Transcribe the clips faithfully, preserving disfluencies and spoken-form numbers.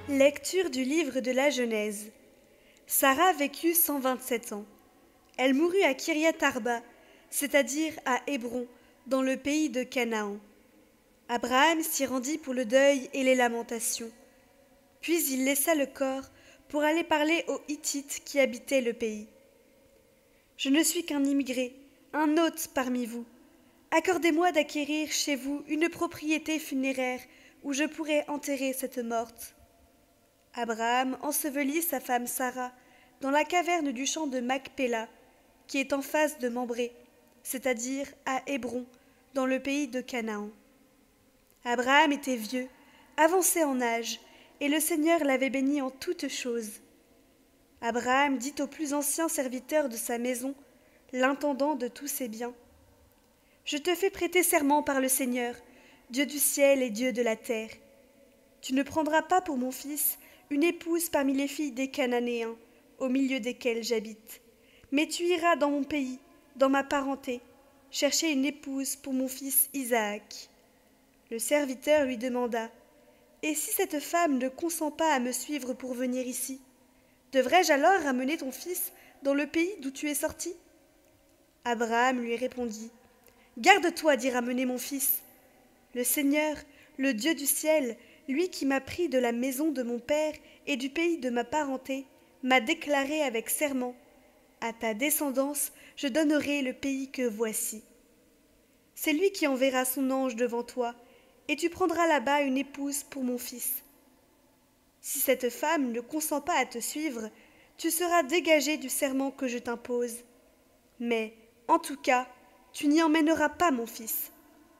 Lecture du livre de la Genèse. Sarah vécut cent vingt-sept ans. Elle mourut à Kiriath Arba, c'est-à-dire à Hébron, dans le pays de Canaan. Abraham s'y rendit pour le deuil et les lamentations. Puis il laissa le corps pour aller parler aux Hittites qui habitaient le pays. « Je ne suis qu'un immigré, un hôte parmi vous. Accordez-moi d'acquérir chez vous une propriété funéraire où je pourrai enterrer cette morte. » Abraham ensevelit sa femme Sarah dans la caverne du champ de Macpéla, qui est en face de Mambré, c'est-à-dire à Hébron, dans le pays de Canaan. Abraham était vieux, avancé en âge, et le Seigneur l'avait béni en toutes choses. Abraham dit au plus ancien serviteur de sa maison, l'intendant de tous ses biens, « Je te fais prêter serment par le Seigneur, Dieu du ciel et Dieu de la terre. Tu ne prendras pas pour mon fils une épouse parmi les filles des Cananéens, au milieu desquels j'habite, mais tu iras dans mon pays, dans ma parenté, chercher une épouse pour mon fils Isaac. » Le serviteur lui demanda, « Et si cette femme ne consent pas à me suivre pour venir ici, devrais-je alors ramener ton fils dans le pays d'où tu es sorti ?» Abraham lui répondit, « Garde-toi d'y ramener mon fils. Le Seigneur, le Dieu du ciel, lui qui m'a pris de la maison de mon père et du pays de ma parenté, m'a déclaré avec serment, « À ta descendance, je donnerai le pays que voici. » C'est lui qui enverra son ange devant toi, et tu prendras là-bas une épouse pour mon fils. Si cette femme ne consent pas à te suivre, tu seras dégagé du serment que je t'impose. Mais, en tout cas, tu n'y emmèneras pas mon fils. »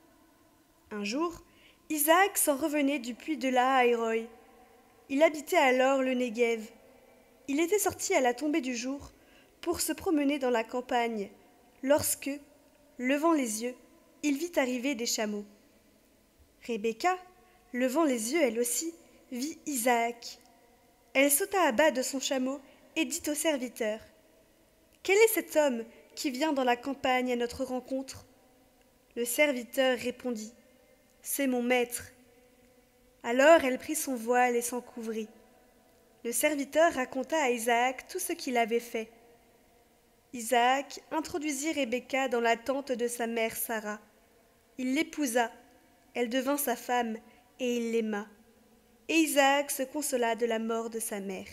Un jour, Isaac s'en revenait du puits de Lahaïroï. Il habitait alors le Néguev. Il était sorti à la tombée du jour pour se promener dans la campagne, lorsque, levant les yeux, il vit arriver des chameaux. Rebecca, levant les yeux elle aussi, vit Isaac. Elle sauta à bas de son chameau et dit au serviteur, « Quel est cet homme qui vient dans la campagne à notre rencontre ?» Le serviteur répondit, « C'est mon maître. » Alors elle prit son voile et s'en couvrit. Le serviteur raconta à Isaac tout ce qu'il avait fait. Isaac introduisit Rebecca dans la tente de sa mère Sarah. Il l'épousa, elle devint sa femme, et il l'aima. Et Isaac se consola de la mort de sa mère.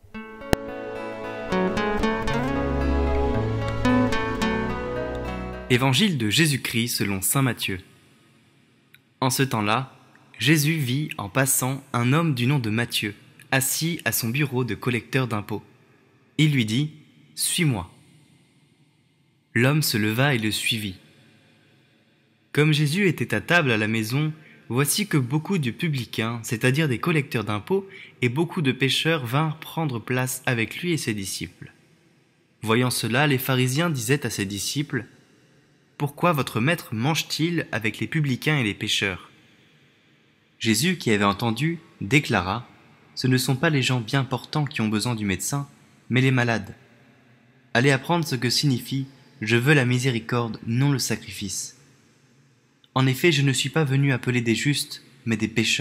Évangile de Jésus-Christ selon saint Matthieu. En ce temps-là, Jésus vit en passant un homme du nom de Matthieu, assis à son bureau de collecteur d'impôts. Il lui dit « Suis-moi ». L'homme se leva et le suivit. Comme Jésus était à table à la maison, voici que beaucoup de publicains, c'est-à-dire des collecteurs d'impôts, et beaucoup de pécheurs vinrent prendre place avec lui et ses disciples. Voyant cela, les pharisiens disaient à ses disciples, « Pourquoi votre maître mange-t-il avec les publicains et les pécheurs ?» Jésus, qui avait entendu, déclara, « Ce ne sont pas les gens bien portants qui ont besoin du médecin, mais les malades. Allez apprendre ce que signifie « Je veux la miséricorde, non le sacrifice ». En effet, je ne suis pas venu appeler des justes, mais des pécheurs. »